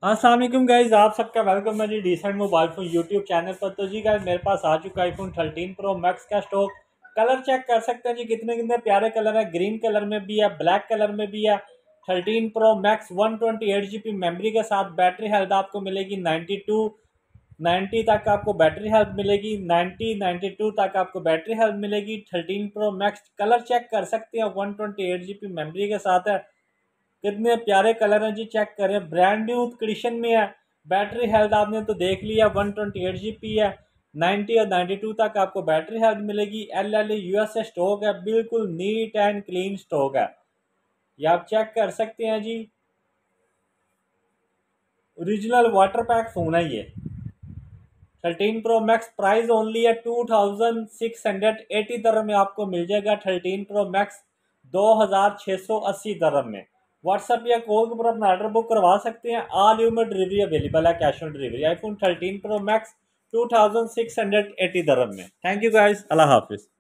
अस्सलाम वालेकुम गाइस, आप सबका वेलकम है जी decent mobile phone YouTube channel पर। तो जी गाइस मेरे पास आ चुका है आईफोन 13 प्रो मैक्स का स्टॉक। कलर चेक कर सकते हैं जी, कितने कितने प्यारे कलर है। ग्रीन कलर में भी है, ब्लैक कलर में भी है। 13 प्रो मैक्स 128 GB मेमोरी के साथ बैटरी हेल्थ आपको मिलेगी 90 तक आपको बैटरी हेल्थ मिलेगी। 92 तक आपको बैटरी हेल्थ मिलेगी। 13 प्रो मैक्स कलर चेक कर सकते हैं, 128 GB मेमोरी के साथ है। कितने प्यारे कलर हैं जी, चेक करें। ब्रांड न्यू कंडीशन में है। बैटरी हेल्थ आपने तो देख लिया, 128 GB है। 90 और 92 तक आपको बैटरी हेल्थ मिलेगी। LLE USA स्टॉक है, बिल्कुल नीट एंड क्लीन स्टॉक है, ये आप चेक कर सकते हैं जी। ओरिजिनल वाटर पैक फ़ोन है ये। 13 प्रो मैक्स प्राइस ओनली है 2680 दरम में आपको मिल जाएगा। 13 प्रो मैक्स 2680 दरम में। व्हाट्सएप या कॉल के ऊपर अपना ऑर्डर बुक करवा सकते हैं। ऑल यूमेड डिलीवरी अवेलेबल है, cash on delivery. IPhone 13 pro max 2680 दरम में। थैंक यू गाइस, अल्लाह हाफिज़।